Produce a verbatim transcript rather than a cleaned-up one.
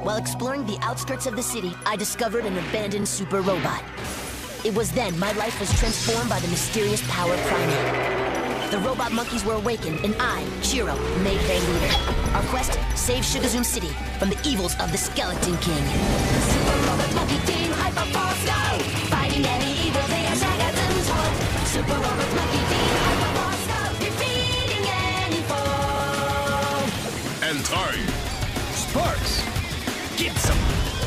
While exploring the outskirts of the city, I discovered an abandoned super robot. It was then my life was transformed by the mysterious power Primate. The robot monkeys were awakened, and I, Chiro, made their leader. Our quest, save Shugazum City from the evils of the Skeleton King. Super Robot Monkey Team, Hyperforce, go! Fighting any evil, they are Shugazum's horde. Super Robot Monkey Team, Hyperforce, go! Defeating any foe. And time. Sparks! Get some!